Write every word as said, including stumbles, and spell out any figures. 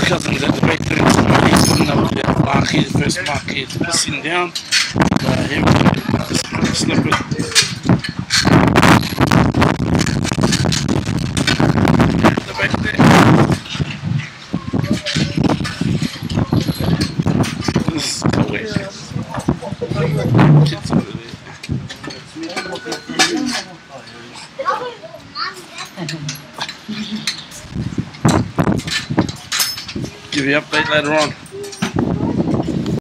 cousins at the back there. He's coming up with that marquee, the first marquee, sitting down. Uh, here we go. Slip it. The back there. This is so wet. Kids over there. Give you an update later on.